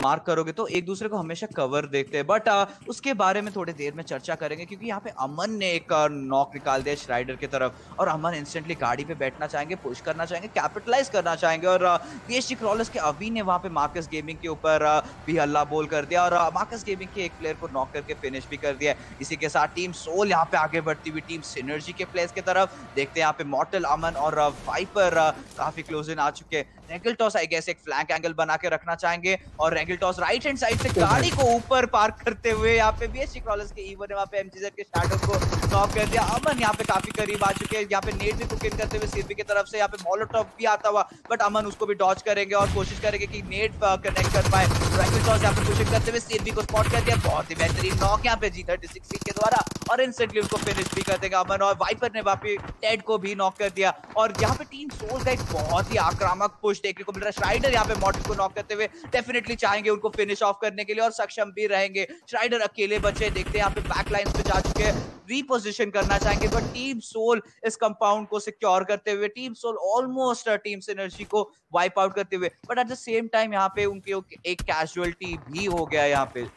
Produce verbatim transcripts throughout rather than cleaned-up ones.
Mark करोगे तो एक दूसरे को हमेशा कवर देखते हैं, बट उसके बारे में थोड़ी देर में चर्चा करेंगे, क्योंकि यहाँ पे अमन ने एक नॉक निकाल दिया श्राइडर की तरफ और अमन इंस्टेंटली गाड़ी पे बैठना चाहेंगे, पुश करना चाहेंगे, कैपिटलाइज करना चाहेंगे। और पीएचडी क्रॉलर्स के अभी ने वहां पे मार्कस गेमिंग के ऊपर भी हल्ला बोल कर दिया और मार्कस गेमिंग के एक प्लेयर को नॉक करके फिनिश भी कर दिया। इसी के साथ टीम सोल यहाँ पे आगे बढ़ती हुई टीम सिनर्जी के प्लेयर्स की तरफ देखते हैं। यहाँ पे मॉर्टल, अमन और वाइपर काफी क्लोज इन आ चुके हैं। रेगलटॉस आई गेस एक फ्लैंक एंगल बना के रखना चाहेंगे और रेगलटॉस राइट हैंड साइड से गाड़ी को ऊपर पार्क करते हुए यहाँ पे बीएससी क्रॉलर्स के ईवो ने वहाँ पे एमजीजेड के शैडो को नॉक कर दिया। अमन यहाँ पे काफी करीब आ चुके हैं, यहाँ पे नेट भी कुक इन करते हुए सीरबी की तरफ से यहाँ पे मोलोटॉव भी आता हुआ, बट अमन उसको भी डॉज करेंगे और कोशिश करेंगे कि नेट कनेक्ट कर पाए। रेगलटॉस यहाँ पे पुशिंग करते हुए सीरबी को स्पॉट कर दिया, बहुत ही बेहतरीन नॉक यहाँ पे जी थर्टी सिक्स के द्वारा और इंस्टेंटली उसको फिनिश भी कर देगा अमन। और वाइपर ने वहाँ पे टेड को भी नॉक कर दिया और यहाँ पे टीम सोल का एक बहुत ही आक्रामक पुश देखने को मिल रहा है। श्राइडर यहाँ पे मॉडल को नॉक करते हुए डेफिनेटली चाहेंगे उनको फिनिश ऑफ करने के लिए और सक्षम भी रहेंगे। श्राइडर अकेले बचे, देखते हैं यहाँ पे बैक लाइन पे जा चुके हैं, रीपोजिशन करना चाहेंगे, बट टीम सोल इस कंपाउंड को सिक्योर करते हुए, team Soul almost team Synergy को वाइप आउट करते हुए, but at the same time यहाँ पे उनके एक कैजुअलिटी भी हो गया यहाँ पे।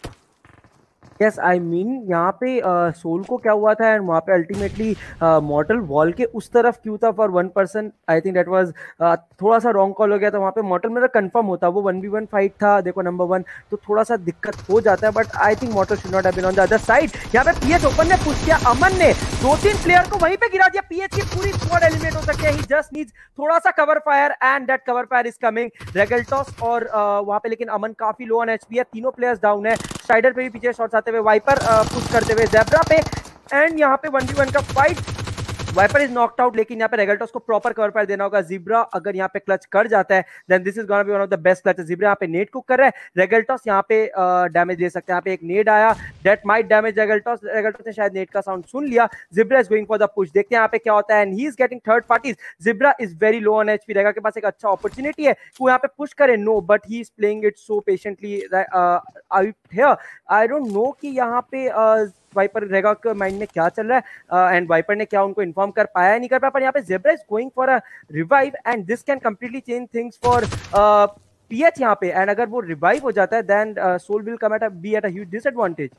यस आई मीन यहाँ पे सोल को क्या हुआ था एंड वहाँ पे अल्टीमेटली मॉर्टल वॉल के उस तरफ क्यों था for one person, I think that was थोड़ा सा रॉन्ग कॉल हो गया था वहाँ पे। मॉर्टल मेरा कंफर्म होता, वो वन वी वन फाइट था देखो नंबर वन, तो थोड़ा सा दिक्कत हो जाता है, but I think Mortal should not have been on the other side. यहाँ पे पीएच ओपन ने पुश किया, अमन ने दो तीन प्लेयर को वहीं पे गिरा दिया, पीएच की पूरी स्क्वाड एलिमिनेट हो सकती है, ही जस्ट नीड्स थोड़ा सा cover fire and that cover fire is coming. Regaltos और uh, वहाँ पे लेकिन अमन काफी लो ऑन एचपी है, तीनों प्लेयर्स डाउन है, स्ट्राइडर पे भी पीछे शॉट्स आते हुए, वाइपर पुश करते हुए ज़ेब्रा पे, एंड यहाँ पे वन वी वन का fight, Viper is knocked out, लेकिन यहाँ पे रेगलटॉस को प्रॉपर कवर फायर देना होगा। ज़ेब्रा अगर यहाँ पे क्लच कर जाता है then this is gonna be one of the best clutch. Zebra यहाँ पे नेट कुक कर रहा है, रेगलटॉस यहाँ पे डैमेज दे सकते हैं, यहाँ पे एक नेट आया that might damage Regaltos, Regaltos ने शायद नेट का साउंड सुन लिया। Zebra is going for the push, देखते हैं यहाँ पे क्या होता है and he is getting third parties. Zebra is very low on HP, Rega के पास एक अच्छा अपॉर्चुनिटी है वो यहाँ पे पुश करे, no but he is playing it so patiently out here. I don't know कि यहाँ पे uh, वाइपर रेगा के माइंड में क्या चल रहा है एंड uh, वाइपर ने क्या उनको इन्फॉर्म कर पाया नहीं कर पाया, पर यहाँ पे Zebra is going for a revive and this can completely change things for PH यहाँ पे, एंड अगर वो रिवाइव हो जाता है then Soul will come at a be at a huge disadvantage.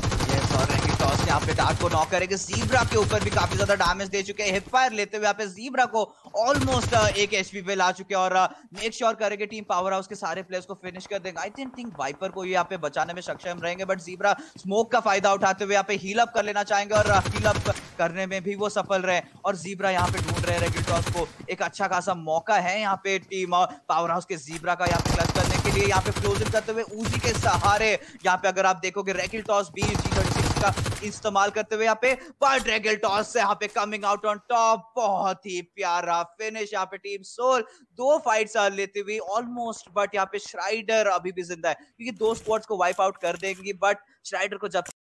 यहाँ पे डार्क को नॉक करेंगे, ज़ेब्रा के ऊपर भी काफी ज्यादा डैमेज दे चुके हैं, हिप फायर लेते हुए यहाँ पे ज़ेब्रा को ऑलमोस्ट एक एचपी पे ला चुके हैं और मेक श्योर करेंगे टीम पावर हाउस के सारे प्लेयर्स को फिनिश कर देंगे। आई थिंक थिंक वाइपर को ये यहाँ पे बचाने में सक्षम रहेंगे, बट ज़ेब्रा स्मोक का फायदा उठाते हुए यहाँ पे हील अप कर लेना चाहेंगे और हील अप करने में भी वो सफल रहे और ज़ेब्रा यहाँ पे ढूंढ रहे हैं रेगलटॉस को, एक अच्छा खासा मौका है यहाँ पे टीम पावर हाउस के ज़ेब्रा का यहाँ पे क्लच करने के लिए, यहाँ पे क्लोज इन करते हुए उजी के सहारे यहाँ पे अगर आप देखोगे रेगलटॉस भी जी थर्टी सिक्स का इस्तेमाल करते हुए यहाँ पे, बट रेगलटॉस से यहाँ पे कमिंग आउट ऑन टॉप, बहुत ही प्यारा फिनिश यहाँ पे टीम सोल दो फाइट्स लेते हुए ऑलमोस्ट, बट यहाँ पे श्राइडर अभी भी जिंदा है क्योंकि दो स्क्वाड्स को वाइप आउट कर देंगी, बट श्राइडर को जब